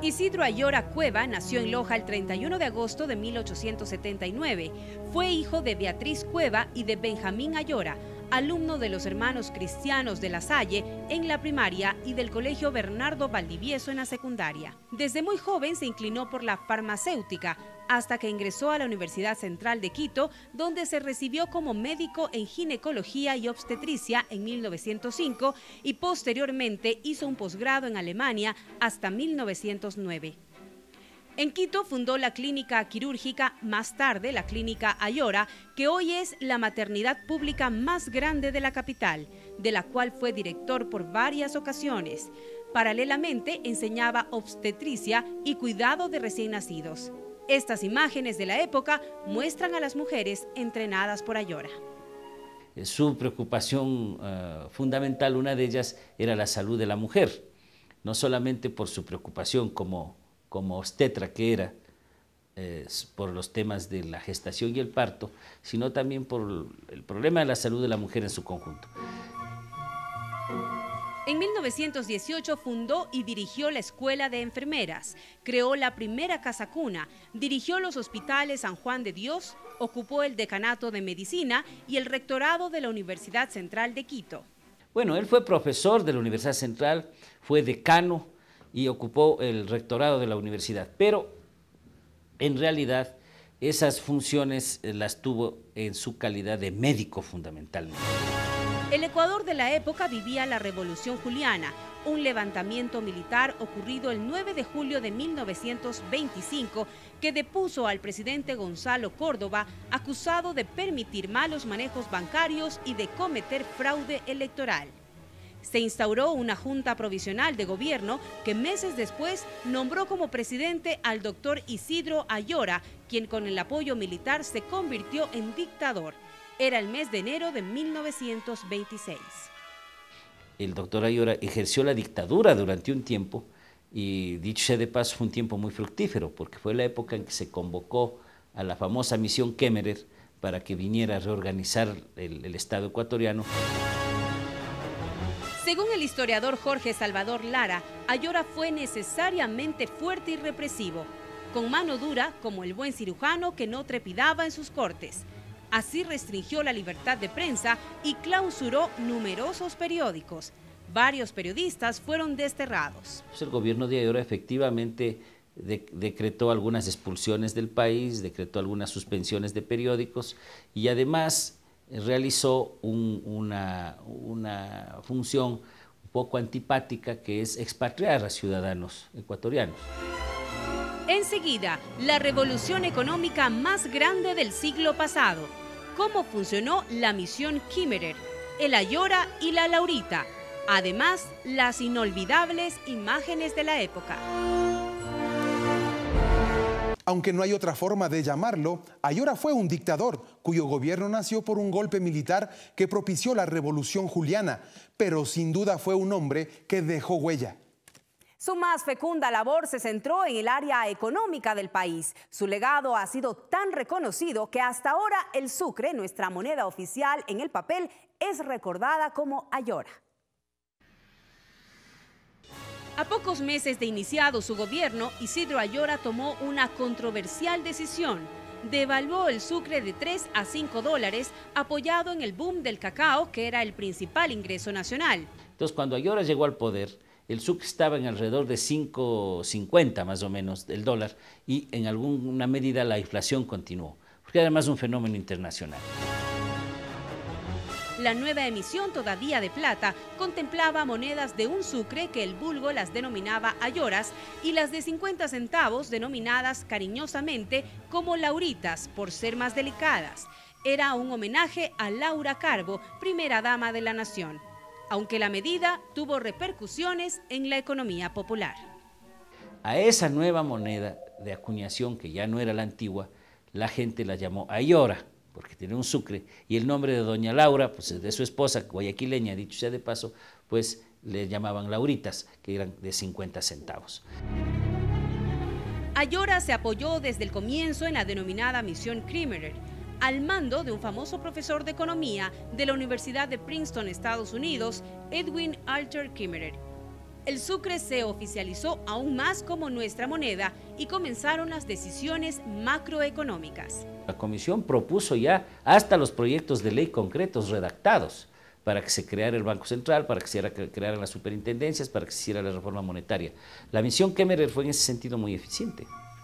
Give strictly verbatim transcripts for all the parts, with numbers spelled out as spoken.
Isidro Ayora Cueva nació en Loja el treinta y uno de agosto de mil ochocientos setenta y nueve. Fue hijo de Beatriz Cueva y de Benjamín Ayora, alumno de los hermanos cristianos de La Salle en la primaria y del Colegio Bernardo Valdivieso en la secundaria. Desde muy joven se inclinó por la farmacéutica hasta que ingresó a la Universidad Central de Quito, donde se recibió como médico en ginecología y obstetricia en mil novecientos cinco y posteriormente hizo un posgrado en Alemania hasta mil novecientos nueve. En Quito fundó la clínica quirúrgica, más tarde la clínica Ayora, que hoy es la maternidad pública más grande de la capital, de la cual fue director por varias ocasiones. Paralelamente enseñaba obstetricia y cuidado de recién nacidos. Estas imágenes de la época muestran a las mujeres entrenadas por Ayora. Su preocupación uh, fundamental, una de ellas, era la salud de la mujer, no solamente por su preocupación como, como obstetra que era, eh, por los temas de la gestación y el parto, sino también por el problema de la salud de la mujer en su conjunto. En mil novecientos dieciocho fundó y dirigió la Escuela de Enfermeras, creó la primera casa cuna, dirigió los hospitales San Juan de Dios, ocupó el decanato de medicina y el rectorado de la Universidad Central de Quito. Bueno, él fue profesor de la Universidad Central, fue decano y ocupó el rectorado de la universidad, pero en realidad esas funciones las tuvo en su calidad de médico fundamentalmente. El Ecuador de la época vivía la Revolución Juliana, un levantamiento militar ocurrido el nueve de julio de mil novecientos veinticinco que depuso al presidente Gonzalo Córdoba, acusado de permitir malos manejos bancarios y de cometer fraude electoral. Se instauró una junta provisional de gobierno que meses después nombró como presidente al doctor Isidro Ayora, quien con el apoyo militar se convirtió en dictador. Era el mes de enero de mil novecientos veintiséis. El doctor Ayora ejerció la dictadura durante un tiempo y, dicho sea de paso, fue un tiempo muy fructífero porque fue la época en que se convocó a la famosa misión Kemmerer para que viniera a reorganizar el, el Estado ecuatoriano. Según el historiador Jorge Salvador Lara, Ayora fue necesariamente fuerte y represivo, con mano dura como el buen cirujano que no trepidaba en sus cortes. Así restringió la libertad de prensa y clausuró numerosos periódicos. Varios periodistas fueron desterrados. Pues el gobierno de Ayora efectivamente de, decretó algunas expulsiones del país, decretó algunas suspensiones de periódicos y además realizó un, una, una función un poco antipática que es expatriar a ciudadanos ecuatorianos. Enseguida, la revolución económica más grande del siglo pasado. Cómo funcionó la misión Kemmerer, el Ayora y la Laurita. Además, las inolvidables imágenes de la época. Aunque no hay otra forma de llamarlo, Ayora fue un dictador cuyo gobierno nació por un golpe militar que propició la Revolución Juliana, pero sin duda fue un hombre que dejó huella. Su más fecunda labor se centró en el área económica del país. Su legado ha sido tan reconocido que hasta ahora el sucre, nuestra moneda oficial en el papel, es recordada como Ayora. A pocos meses de iniciado su gobierno, Isidro Ayora tomó una controversial decisión. Devaluó el sucre de tres a cinco dólares, apoyado en el boom del cacao, que era el principal ingreso nacional. Entonces, cuando Ayora llegó al poder, el sucre estaba en alrededor de cinco cincuenta más o menos del dólar y en alguna medida la inflación continuó, porque además es un fenómeno internacional. La nueva emisión todavía de plata contemplaba monedas de un sucre que el vulgo las denominaba ayoras y las de cincuenta centavos denominadas cariñosamente como lauritas por ser más delicadas. Era un homenaje a Laura Carbo, primera dama de la nación, aunque la medida tuvo repercusiones en la economía popular. A esa nueva moneda de acuñación, que ya no era la antigua, la gente la llamó ayora, porque tiene un sucre, y el nombre de doña Laura, pues de su esposa, guayaquileña, dicho sea de paso, pues le llamaban lauritas, que eran de cincuenta centavos. Ayora se apoyó desde el comienzo en la denominada misión Kemmerer, al mando de un famoso profesor de economía de la Universidad de Princeton, Estados Unidos, Edwin Alter Kemmerer. El sucre se oficializó aún más como nuestra moneda y comenzaron las decisiones macroeconómicas. La Comisión propuso ya hasta los proyectos de ley concretos redactados para que se creara el Banco Central, para que se crearan las superintendencias, para que se hiciera la reforma monetaria. La misión Kemmerer fue en ese sentido muy eficiente.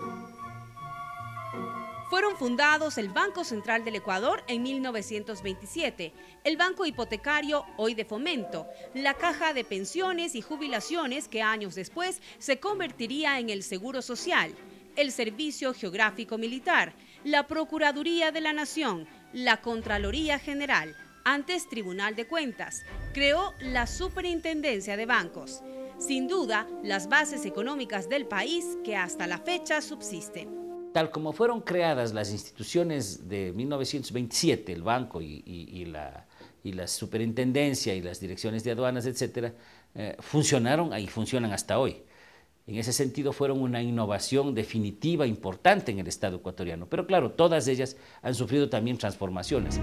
Fueron fundados el Banco Central del Ecuador en mil novecientos veintisiete, el Banco Hipotecario, hoy de Fomento, la Caja de Pensiones y Jubilaciones, que años después se convertiría en el Seguro Social, el Servicio Geográfico Militar, la Procuraduría de la Nación, la Contraloría General, antes Tribunal de Cuentas, creó la Superintendencia de Bancos. Sin duda, las bases económicas del país que hasta la fecha subsisten. Tal como fueron creadas las instituciones de mil novecientos veintisiete, el banco y, y, y, la, y la superintendencia y las direcciones de aduanas, etcétera, eh, funcionaron y funcionan hasta hoy. En ese sentido fueron una innovación definitiva, importante en el Estado ecuatoriano. Pero claro, todas ellas han sufrido también transformaciones.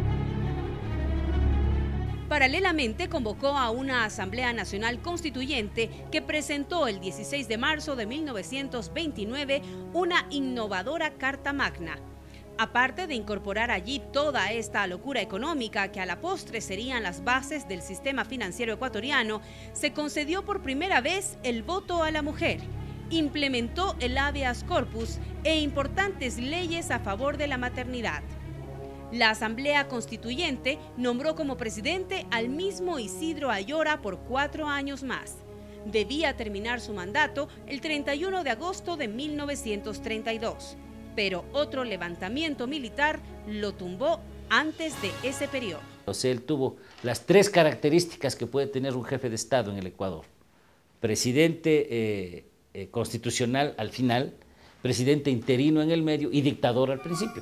Paralelamente convocó a una Asamblea Nacional Constituyente que presentó el dieciséis de marzo de mil novecientos veintinueve una innovadora Carta Magna. Aparte de incorporar allí toda esta locura económica que a la postre serían las bases del sistema financiero ecuatoriano, se concedió por primera vez el voto a la mujer, implementó el habeas corpus e importantes leyes a favor de la maternidad. La Asamblea Constituyente nombró como presidente al mismo Isidro Ayora por cuatro años más. Debía terminar su mandato el treinta y uno de agosto de mil novecientos treinta y dos, pero otro levantamiento militar lo tumbó antes de ese periodo. O sea, él tuvo las tres características que puede tener un jefe de Estado en el Ecuador. Presidente eh, eh, constitucional al final, presidente interino en el medio y dictador al principio.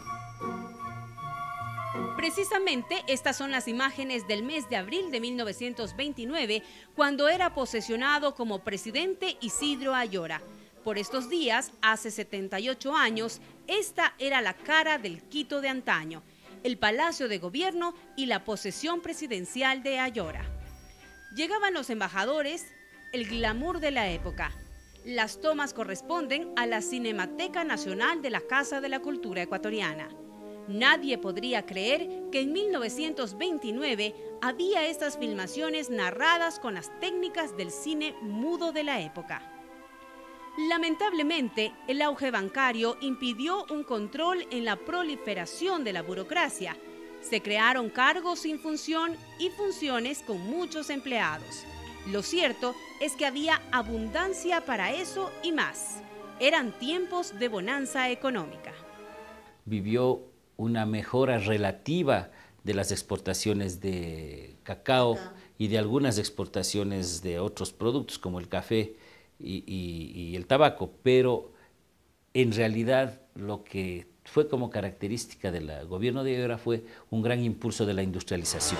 Precisamente estas son las imágenes del mes de abril de mil novecientos veintinueve, cuando era posesionado como presidente Isidro Ayora. Por estos días, hace setenta y ocho años, esta era la cara del Quito de antaño, el Palacio de Gobierno y la posesión presidencial de Ayora. Llegaban los embajadores, el glamour de la época. Las tomas corresponden a la Cinemateca Nacional de la Casa de la Cultura Ecuatoriana. Nadie podría creer que en mil novecientos veintinueve había estas filmaciones narradas con las técnicas del cine mudo de la época. Lamentablemente, el auge bancario impidió un control en la proliferación de la burocracia. Se crearon cargos sin función y funciones con muchos empleados. Lo cierto es que había abundancia para eso y más. Eran tiempos de bonanza económica. Vivió una mejora relativa de las exportaciones de cacao y de algunas exportaciones de otros productos como el café y, y, y el tabaco, pero en realidad lo que fue como característica del gobierno de Ayora fue un gran impulso de la industrialización.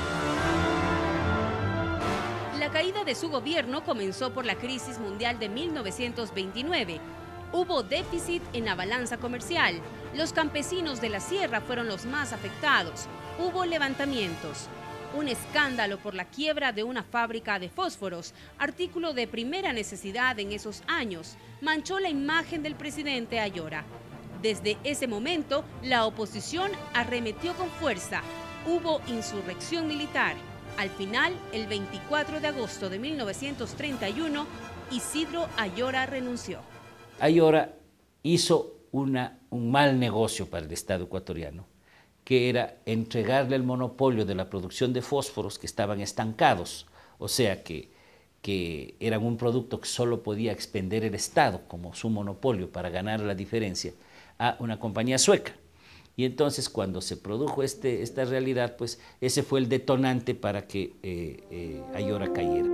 La caída de su gobierno comenzó por la crisis mundial de mil novecientos veintinueve. Hubo déficit en la balanza comercial. Los campesinos de la sierra fueron los más afectados. Hubo levantamientos. Un escándalo por la quiebra de una fábrica de fósforos, artículo de primera necesidad en esos años, manchó la imagen del presidente Ayora. Desde ese momento, la oposición arremetió con fuerza. Hubo insurrección militar. Al final, el veinticuatro de agosto de mil novecientos treinta y uno, Isidro Ayora renunció. Ayora hizo una, un mal negocio para el Estado ecuatoriano, que era entregarle el monopolio de la producción de fósforos que estaban estancados, o sea que, que eran un producto que solo podía expender el Estado como su monopolio para ganar la diferencia, a una compañía sueca. Y entonces cuando se produjo este, esta realidad, pues ese fue el detonante para que eh, eh, Ayora cayera.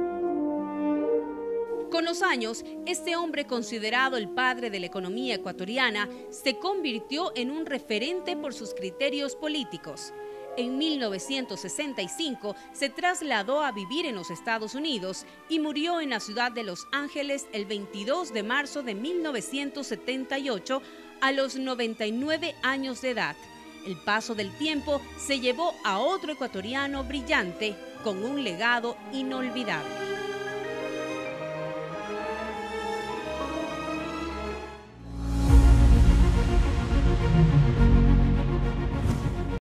Con los años, este hombre considerado el padre de la economía ecuatoriana se convirtió en un referente por sus criterios políticos. En mil novecientos sesenta y cinco se trasladó a vivir en los Estados Unidos y murió en la ciudad de Los Ángeles el veintidós de marzo de mil novecientos setenta y ocho a los noventa y nueve años de edad. El paso del tiempo se llevó a otro ecuatoriano brillante con un legado inolvidable.